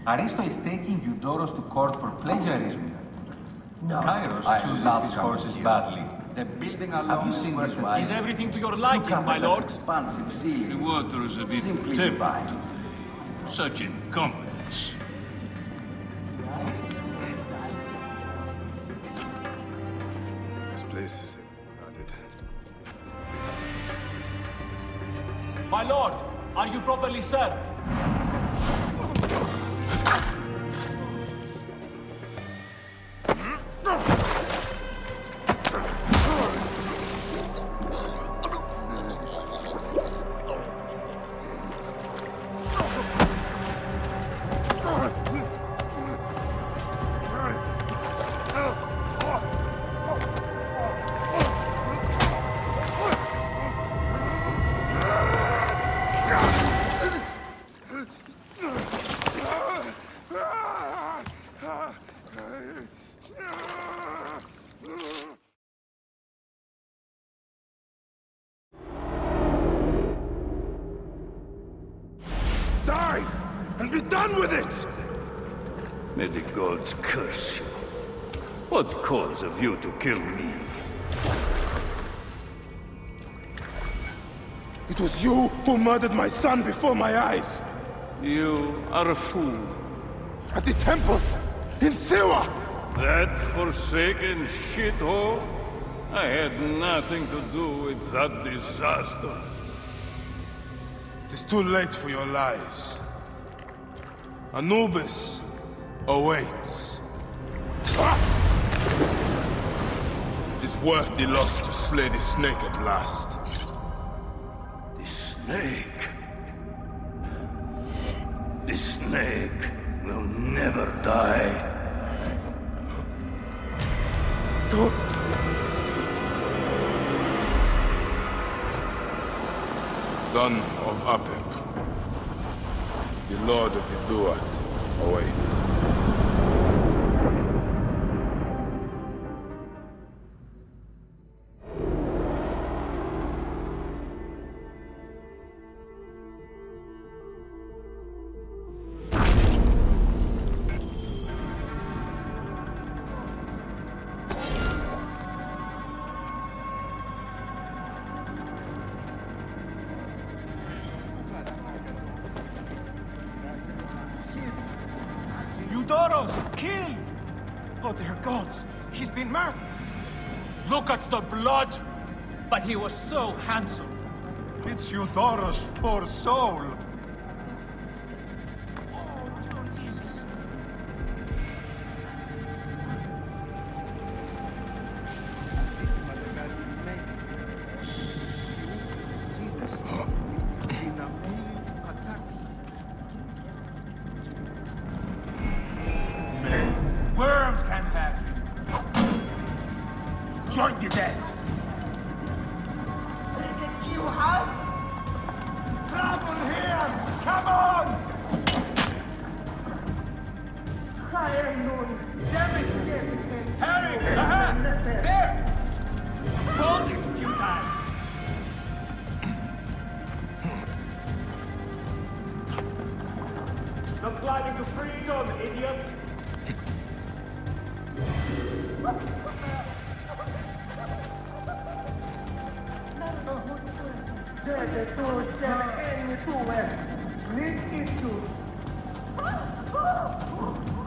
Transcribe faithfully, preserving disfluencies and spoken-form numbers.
Aristo is taking Eudoros to court for plagiarism. No, Kairos I chooses love his Jean horses Pierre. badly. The building alone Have you is seen worth this it. wine? Is everything to your Look liking, up my at that lord? expansive ceiling. The water is a bit Simply tepid. divine. Such incompetence. This place is crowded. My lord, are you properly served? Die! And be done with it! May the gods curse you. What cause have you to kill me? It was you who murdered my son before my eyes! You are a fool. At the temple! In Siwa! That forsaken shithole? I had nothing to do with that disaster. It is too late for your lies. Anubis awaits. Ah! It is worth the loss to slay the snake at last. The snake. The snake will never die. Son of Apep, the Lord of the Duat awaits. Eudoros, killed! Oh, dear gods, he's been murdered! Look at the blood! But he was so handsome. It's Eudoros, poor soul. Worms can have you. Join the dead. You out? Trouble here! Come on! I am nun devastated. Harry! Aha! There! Hold this futile! Subscribing to freedom, idiot! Siete tu sen en tue. Nyt itsu.